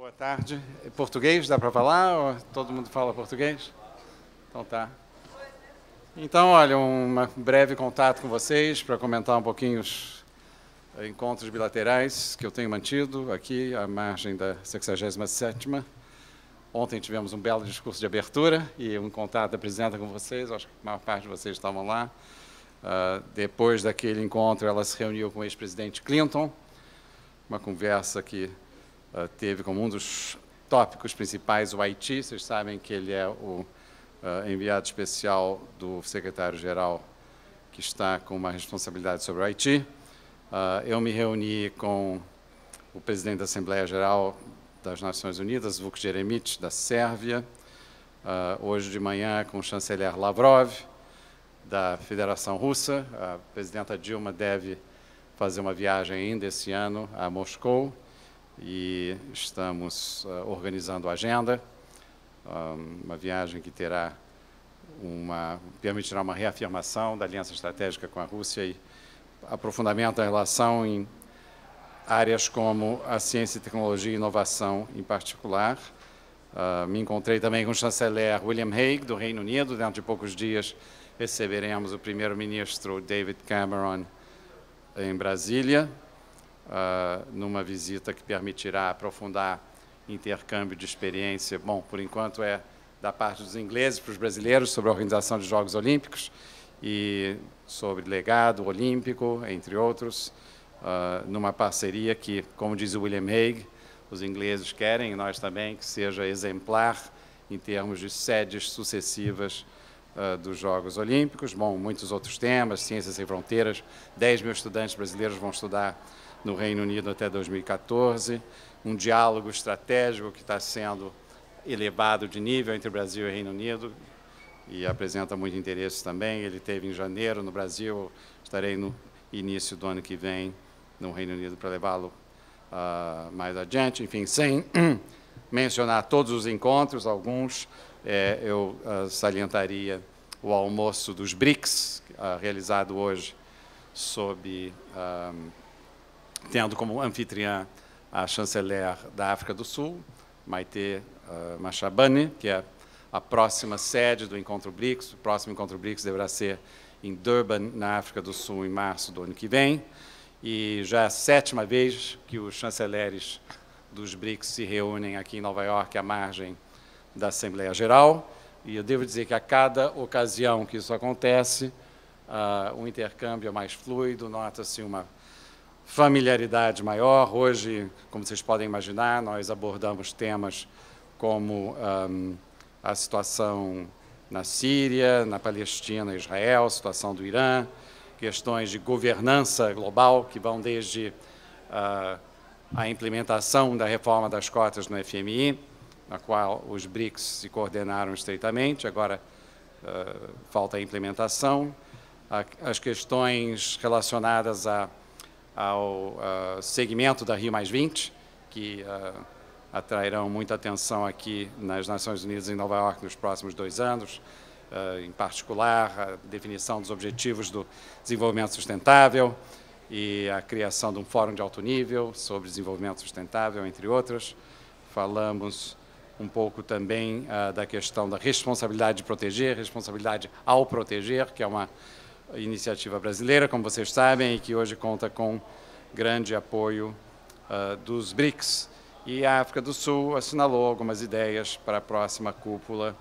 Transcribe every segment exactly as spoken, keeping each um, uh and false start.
Boa tarde. Português, dá para falar? Ou todo mundo fala português? Então tá. Então, olha, um breve contato com vocês para comentar um pouquinho os encontros bilaterais que eu tenho mantido aqui à margem da sexagésima sétima. Ontem tivemos um belo discurso de abertura e um contato da presidenta com vocês, acho que a maior parte de vocês estavam lá. Uh, depois daquele encontro, ela se reuniu com o ex-presidente Clinton, uma conversa que uh, teve como um dos tópicos principais o Haiti. Vocês sabem que ele é o uh, enviado especial do secretário-geral que está com uma responsabilidade sobre o Haiti. Uh, eu me reuni com o presidente da Assembleia Geral das Nações Unidas, Vuk Jeremić, da Sérvia, uh, hoje de manhã com o chanceler Lavrov, da Federação Russa. A presidenta Dilma deve fazer uma viagem ainda esse ano a Moscou e estamos uh, organizando a agenda, um, uma viagem que terá uma, permitirá uma reafirmação da aliança estratégica com a Rússia e aprofundamento da relação em áreas como a ciência, tecnologia e inovação em particular. Uh, me encontrei também com o chanceler William Hague, do Reino Unido. Dentro de poucos dias receberemos o primeiro-ministro David Cameron em Brasília, uh, numa visita que permitirá aprofundar intercâmbio de experiência. Bom, por enquanto é da parte dos ingleses para os brasileiros sobre a organização de Jogos Olímpicos e sobre legado olímpico, entre outros, uh, numa parceria que, como diz o William Hague, os ingleses querem, e nós também, que seja exemplar em termos de sedes sucessivas uh, dos Jogos Olímpicos. Bom, muitos outros temas, Ciências Sem Fronteiras, dez mil estudantes brasileiros vão estudar no Reino Unido até dois mil e quatorze, um diálogo estratégico que está sendo elevado de nível entre Brasil e Reino Unido, e apresenta muito interesse também. Ele esteve em janeiro no Brasil, estarei no início do ano que vem no Reino Unido para levá-lo uh, mais adiante. Enfim, sem mencionar todos os encontros, alguns, é, eu uh, salientaria o almoço dos BRICS, uh, realizado hoje, sob, uh, tendo como anfitriã a chanceler da África do Sul, Maite uh, Machabane, que é a próxima sede do Encontro BRICS. O próximo Encontro BRICS deverá ser em Durban, na África do Sul, em março do ano que vem. E já é a sétima vez que os chanceleres dos BRICS se reúnem aqui em Nova York, à margem da Assembleia Geral. E eu devo dizer que a cada ocasião que isso acontece, uh, o intercâmbio é mais fluido, nota-se uma familiaridade maior. Hoje, como vocês podem imaginar, nós abordamos temas como um, a situação na Síria, na Palestina, Israel, a situação do Irã, questões de governança global que vão desde uh, a implementação da reforma das cotas no F M I, na qual os BRICS se coordenaram estreitamente, agora uh, falta a implementação, a, as questões relacionadas a, ao uh, segmento da Rio mais vinte, que uh, atrairão muita atenção aqui nas Nações Unidas em Nova York nos próximos dois anos, uh, em particular a definição dos objetivos do desenvolvimento sustentável e a criação de um fórum de alto nível sobre desenvolvimento sustentável, entre outras. Falamos um pouco também uh, da questão da responsabilidade de proteger, responsabilidade ao proteger, que é uma iniciativa brasileira, como vocês sabem, e que hoje conta com grande apoio uh, dos BRICS. E a África do Sul assinalou algumas ideias para a próxima cúpula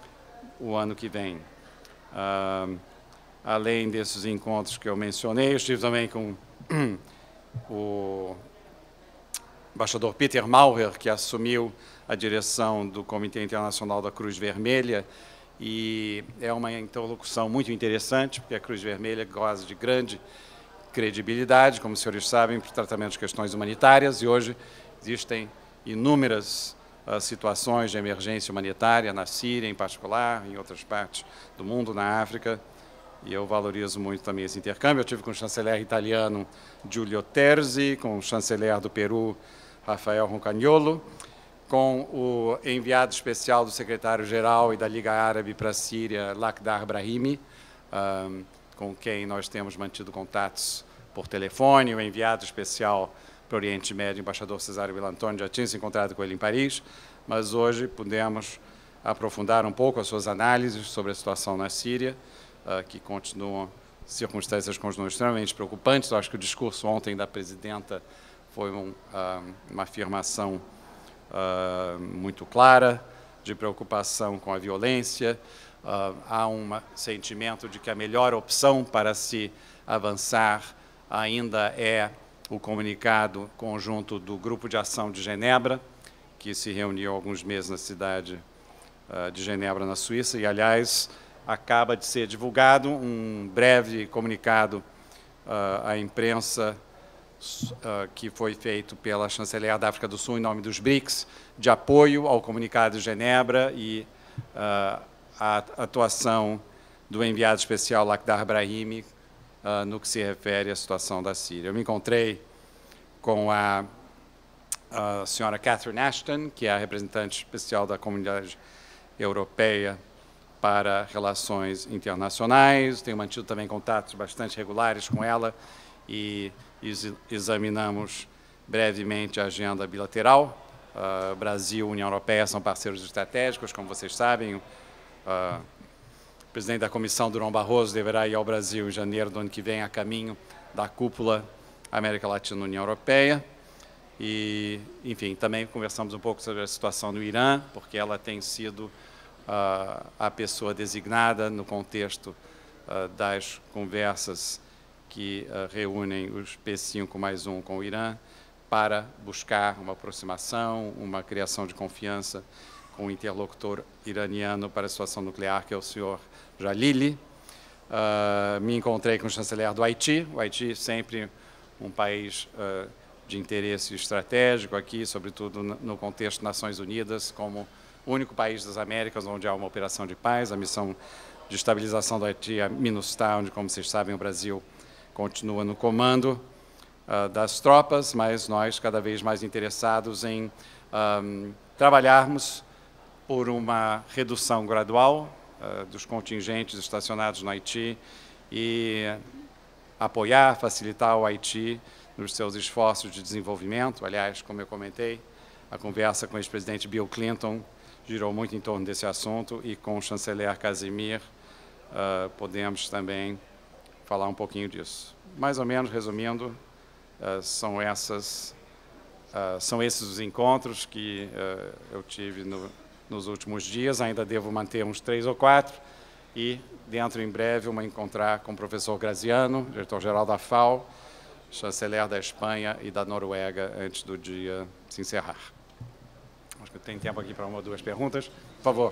o ano que vem. Uh, além desses encontros que eu mencionei, eu estive também com o embaixador Peter Maurer, que assumiu a direção do Comitê Internacional da Cruz Vermelha, e é uma interlocução muito interessante, porque a Cruz Vermelha goza de grande credibilidade, como os senhores sabem, para o tratamento de questões humanitárias, e hoje existem inúmeras uh, situações de emergência humanitária na Síria, em particular, em outras partes do mundo, na África, e eu valorizo muito também esse intercâmbio. Eu tive com o chanceler italiano Giulio Terzi, com o chanceler do Peru, Rafael Roncagnolo, com o enviado especial do secretário-geral e da Liga Árabe para a Síria, Lakhdar Brahimi, um, com quem nós temos mantido contatos por telefone, o enviado especial para o Oriente Médio, o embaixador Cesário Villantoni já tinha se encontrado com ele em Paris, mas hoje pudemos aprofundar um pouco as suas análises sobre a situação na Síria, uh, que continuam, circunstâncias continuam extremamente preocupantes. Eu acho que o discurso ontem da presidenta foi um, uh, uma afirmação uh, muito clara de preocupação com a violência. Uh, há um sentimento de que a melhor opção para se avançar ainda é o comunicado conjunto do Grupo de Ação de Genebra, que se reuniu há alguns meses na cidade uh, de Genebra, na Suíça, e, aliás, acaba de ser divulgado um breve comunicado uh, à imprensa uh, que foi feito pela chanceler da África do Sul, em nome dos BRICS, de apoio ao comunicado de Genebra e uh, a atuação do enviado especial Lakhdar Brahimi uh, no que se refere à situação da Síria. Eu me encontrei com a, a senhora Catherine Ashton, que é a representante especial da Comunidade Europeia para Relações Internacionais. Tenho mantido também contatos bastante regulares com ela e ex examinamos brevemente a agenda bilateral. Uh, Brasil e União Europeia são parceiros estratégicos, como vocês sabem. Uh, o presidente da Comissão, Durão Barroso, deverá ir ao Brasil em janeiro do ano que vem, a caminho da cúpula América Latina-União Europeia. E, enfim, também conversamos um pouco sobre a situação no Irã, porque ela tem sido uh, a pessoa designada no contexto uh, das conversas que uh, reúnem os P cinco mais um com o Irã, para buscar uma aproximação, uma criação de confiança com o interlocutor iraniano para a situação nuclear, que é o senhor Jalili. Uh, me encontrei com o chanceler do Haiti. O Haiti sempre um país uh, de interesse estratégico aqui, sobretudo no contexto das Nações Unidas, como o único país das Américas onde há uma operação de paz. A missão de estabilização do Haiti é a MINUSTAH, onde, como vocês sabem, o Brasil continua no comando uh, das tropas, mas nós cada vez mais interessados em um, trabalharmos por uma redução gradual uh, dos contingentes estacionados no Haiti e apoiar, facilitar o Haiti nos seus esforços de desenvolvimento. Aliás, como eu comentei, a conversa com o ex-presidente Bill Clinton girou muito em torno desse assunto, e com o chanceler Casimir uh, podemos também falar um pouquinho disso. Mais ou menos, resumindo, uh, são, essas, uh, são esses os encontros que uh, eu tive no nos últimos dias. Ainda devo manter uns três ou quatro, e dentro em breve uma encontrar com o professor Graziano, diretor-geral da F A O, chanceler da Espanha e da Noruega, antes do dia se encerrar. Acho que tem tempo aqui para uma ou duas perguntas. Por favor.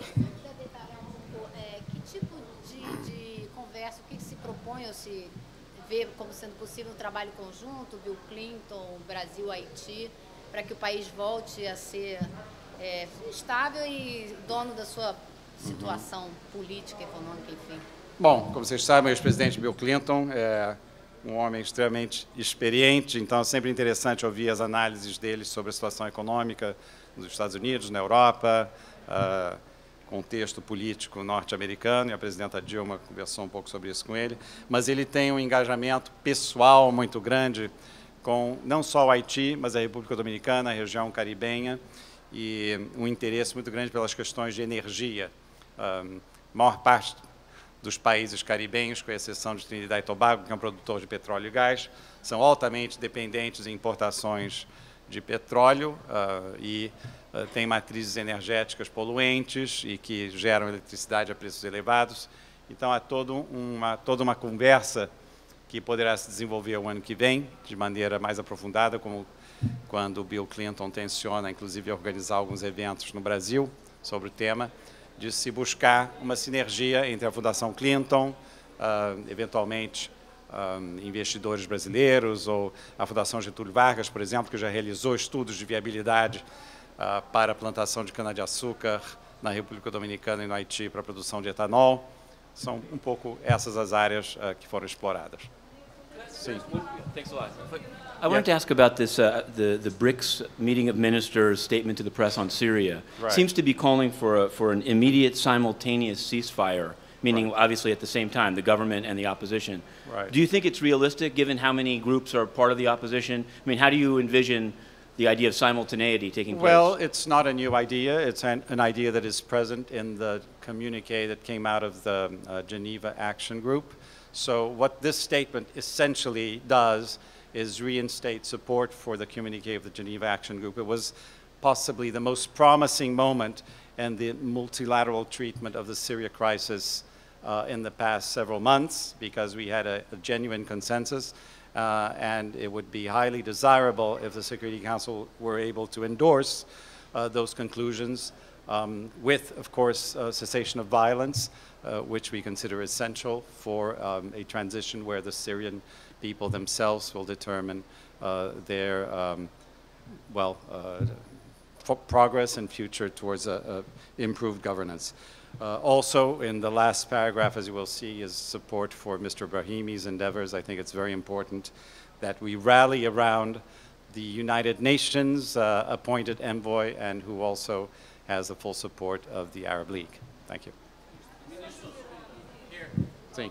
É, que tipo de, de conversa, o que, que se propõe ou se vê como sendo possível um trabalho conjunto, Bill Clinton, Brasil, Haiti, para que o país volte a ser É, estável e dono da sua situação uhum. política, econômica, enfim? Bom, como vocês sabem, o ex-presidente Bill Clinton é um homem extremamente experiente, então é sempre interessante ouvir as análises dele sobre a situação econômica nos Estados Unidos, na Europa, uh, contexto político norte-americano, e a presidenta Dilma conversou um pouco sobre isso com ele, mas ele tem um engajamento pessoal muito grande com não só o Haiti, mas a República Dominicana, a região caribenha, e um interesse muito grande pelas questões de energia. A maior parte dos países caribenhos, com exceção de Trinidad e Tobago, que é um produtor de petróleo e gás, são altamente dependentes em importações de petróleo uh, e uh, têm matrizes energéticas poluentes e que geram eletricidade a preços elevados. Então, há todo uma, toda uma conversa que poderá se desenvolver o ano que vem, de maneira mais aprofundada, como quando o Bill Clinton tenciona, inclusive, organizar alguns eventos no Brasil sobre o tema, de se buscar uma sinergia entre a Fundação Clinton, uh, eventualmente uh, investidores brasileiros, ou a Fundação Getúlio Vargas, por exemplo, que já realizou estudos de viabilidade uh, para a plantação de cana-de-açúcar na República Dominicana e no Haiti para a produção de etanol. São um pouco essas as áreas uh, que foram exploradas. Sim. Thanks a lot. I wanted to ask about this, uh, the, the BRICS meeting of ministers statement to the press on Syria. Right. Seems to be calling for, a, for an immediate simultaneous ceasefire meaning obviously at the same time, the government and the opposition. Right. Do you think it's realistic, given how many groups are part of the opposition? I mean, how do you envision the idea of simultaneity taking place? Well, it's not a new idea. It's an, an idea that is present in the communique that came out of the uh, Geneva Action Group. So what this statement essentially does is reinstate support for the communique of the Geneva Action Group. It was possibly the most promising moment in the multilateral treatment of the Syria crisis uh, in the past several months, because we had a, a genuine consensus. Uh, and it would be highly desirable if the Security Council were able to endorse uh, those conclusions um, with, of course, uh, cessation of violence, uh, which we consider essential for um, a transition where the Syrian people themselves will determine uh, their, um, well, uh, progress and future towards a, a improved governance. Uh, also, in the last paragraph, as you will see, is support for Mister Brahimi's endeavors. I think it's very important that we rally around the United Nations uh, appointed envoy, and who also has the full support of the Arab League. Thank you. Sim.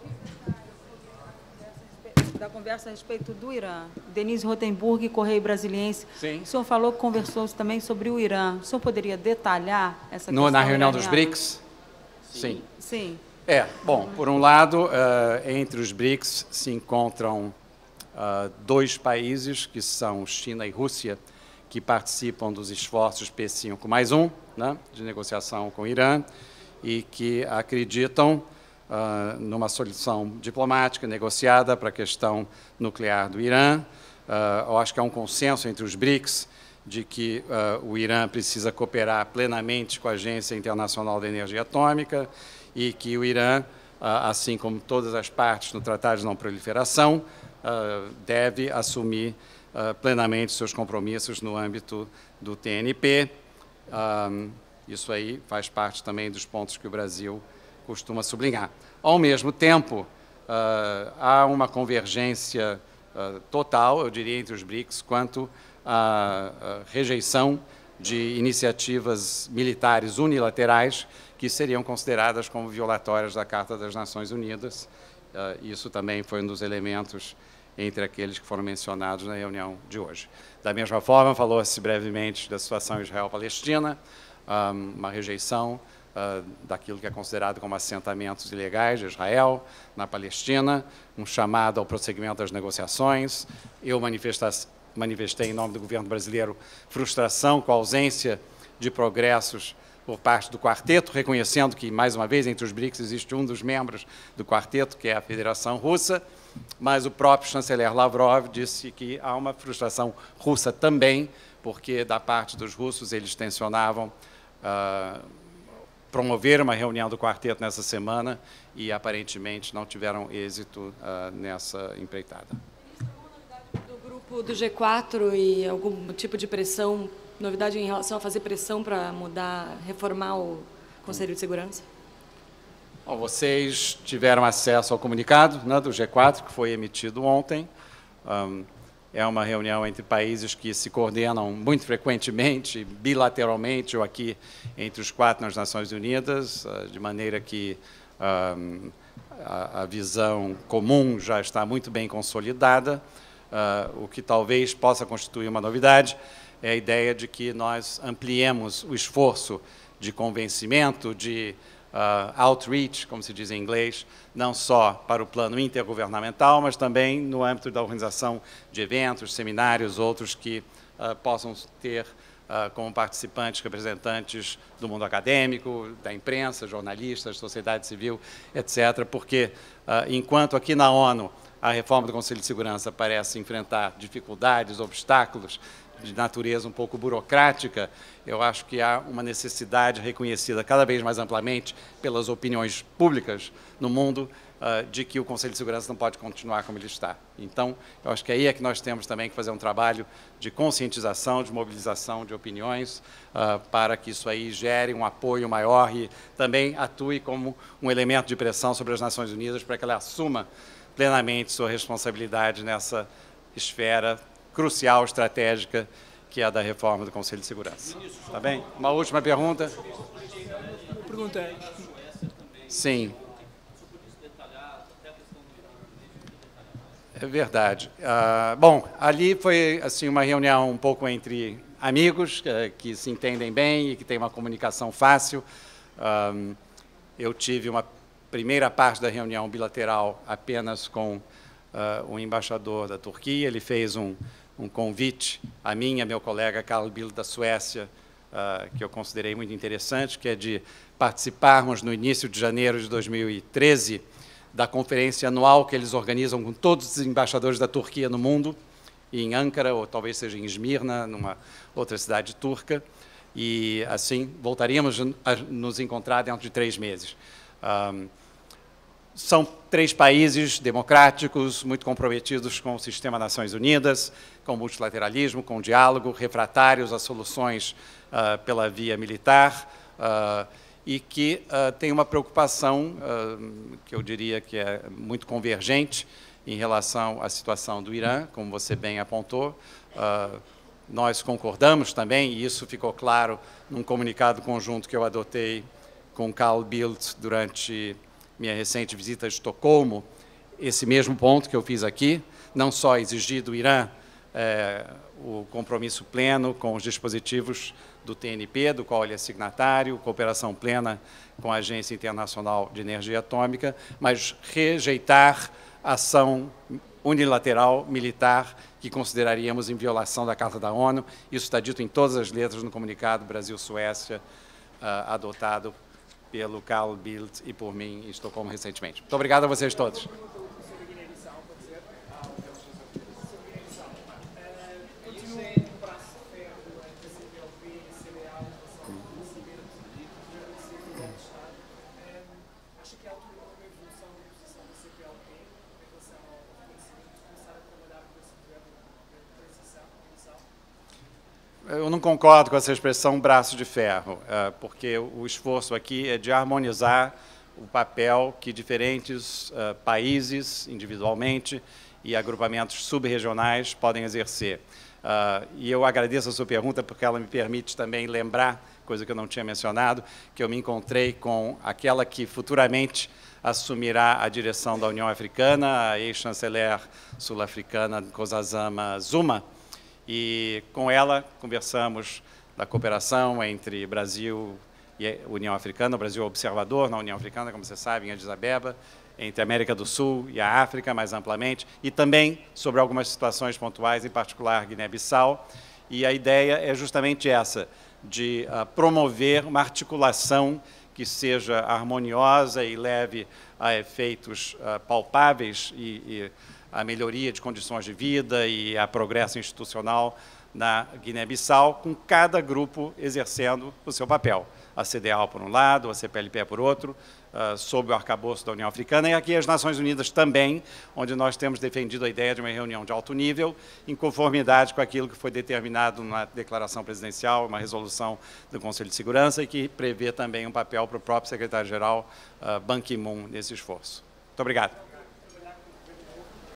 Da conversa a respeito do Irã. Denise Rotenburg, Correio Brasiliense. Sim. O senhor falou que conversou também sobre o Irã. O senhor poderia detalhar essa No, questão? na reunião dos iraniana? BRICS? Sim. Sim. É, bom, por um lado, uh, entre os BRICS se encontram uh, dois países, que são China e Rússia, que participam dos esforços P cinco mais um, né, de negociação com o Irã, e que acreditam uh, numa solução diplomática negociada para a questão nuclear do Irã. Uh, eu acho que há um consenso entre os BRICS de que uh, o Irã precisa cooperar plenamente com a Agência Internacional de Energia Atômica e que o Irã, uh, assim como todas as partes no Tratado de Não Proliferação, uh, deve assumir uh, plenamente seus compromissos no âmbito do T N P. Um, isso aí faz parte também dos pontos que o Brasil costuma sublinhar. Ao mesmo tempo, uh, há uma convergência uh, total, eu diria, entre os BRICS quanto a, a rejeição de iniciativas militares unilaterais que seriam consideradas como violatórias da Carta das Nações Unidas. Uh, isso também foi um dos elementos entre aqueles que foram mencionados na reunião de hoje. Da mesma forma, falou-se brevemente da situação Israel-Palestina, um, uma rejeição uh, daquilo que é considerado como assentamentos ilegais de Israel na Palestina, um chamado ao prosseguimento das negociações. Eu manifestasse manifestei em nome do governo brasileiro frustração com a ausência de progressos por parte do quarteto, reconhecendo que, mais uma vez, entre os BRICS existe um dos membros do quarteto, que é a Federação Russa, mas o próprio chanceler Lavrov disse que há uma frustração russa também, porque, da parte dos russos, eles tensionavam uh, promover uma reunião do quarteto nessa semana e, aparentemente, não tiveram êxito uh, nessa empreitada. Do G quatro e algum tipo de pressão, novidade em relação a fazer pressão para mudar, reformar o Conselho de Segurança? Bom, vocês tiveram acesso ao comunicado, né, do G quatro, que foi emitido ontem. Um, é uma reunião entre países que se coordenam muito frequentemente, bilateralmente, ou aqui entre os quatro nas Nações Unidas, uh, de maneira que um, a, a visão comum já está muito bem consolidada. Uh, o que talvez possa constituir uma novidade é a ideia de que nós ampliemos o esforço de convencimento, de uh, outreach, como se diz em inglês, não só para o plano intergovernamental, mas também no âmbito da organização de eventos, seminários, outros que uh, possam ter uh, como participantes representantes do mundo acadêmico, da imprensa, jornalistas, sociedade civil, etcétera, porque uh, enquanto aqui na ONU a reforma do Conselho de Segurança parece enfrentar dificuldades, obstáculos de natureza um pouco burocrática, eu acho que há uma necessidade reconhecida cada vez mais amplamente pelas opiniões públicas no mundo uh, de que o Conselho de Segurança não pode continuar como ele está. Então, eu acho que aí é que nós temos também que fazer um trabalho de conscientização, de mobilização de opiniões, uh, para que isso aí gere um apoio maior e também atue como um elemento de pressão sobre as Nações Unidas para que ela assuma plenamente sua responsabilidade nessa esfera crucial, estratégica, que é a da reforma do Conselho de Segurança. Tá bem? Uma última pergunta? Pergunta. Sim. É verdade. Uh, bom, ali foi assim uma reunião um pouco entre amigos uh, que se entendem bem e que têm uma comunicação fácil. Um, eu tive uma primeira parte da reunião bilateral apenas com uh, o embaixador da Turquia. Ele fez um, um convite a mim e a meu colega Carl Bildt da Suécia, uh, que eu considerei muito interessante, que é de participarmos no início de janeiro de dois mil e treze da conferência anual que eles organizam com todos os embaixadores da Turquia no mundo, em Ankara, ou talvez seja em Esmirna, numa outra cidade turca, e assim voltaríamos a nos encontrar dentro de três meses. Um, são três países democráticos, muito comprometidos com o sistema das Nações Unidas, com o multilateralismo, com o diálogo, refratários a soluções uh, pela via militar, uh, e que uh, tem uma preocupação, uh, que eu diria que é muito convergente, em relação à situação do Irã, como você bem apontou. Uh, nós concordamos também, e isso ficou claro num comunicado conjunto que eu adotei com Carl Bildt durante minha recente visita a Estocolmo, esse mesmo ponto que eu fiz aqui, não só exigir do Irã é, o compromisso pleno com os dispositivos do T N P, do qual ele é signatário, cooperação plena com a Agência Internacional de Energia Atômica, mas rejeitar ação unilateral militar que consideraríamos em violação da Carta da ONU. Isso está dito em todas as letras no comunicado Brasil-Suécia, uh, adotado pelo Carl Bildt e por mim em Estocolmo recentemente. Muito obrigado a vocês todos. Eu não concordo com essa expressão braço de ferro, porque o esforço aqui é de harmonizar o papel que diferentes países, individualmente, e agrupamentos subregionais podem exercer. E eu agradeço a sua pergunta, porque ela me permite também lembrar, coisa que eu não tinha mencionado, que eu me encontrei com aquela que futuramente assumirá a direção da União Africana, a ex-chanceler sul-africana Nkosazana Zuma, e com ela conversamos da cooperação entre Brasil e União Africana. O Brasil é observador na União Africana, como você sabe, em Addis Abeba, entre a América do Sul e a África, mais amplamente, e também sobre algumas situações pontuais, em particular Guiné-Bissau. E a ideia é justamente essa, de uh, promover uma articulação que seja harmoniosa e leve a efeitos uh, palpáveis e, e a melhoria de condições de vida e a progresso institucional na Guiné-Bissau, com cada grupo exercendo o seu papel. A C D A O por um lado, a C P L P por outro, uh, sob o arcabouço da União Africana, e aqui as Nações Unidas também, onde nós temos defendido a ideia de uma reunião de alto nível, em conformidade com aquilo que foi determinado na declaração presidencial, uma resolução do Conselho de Segurança, e que prevê também um papel para o próprio secretário-geral uh, Ban Ki-moon nesse esforço. Muito obrigado.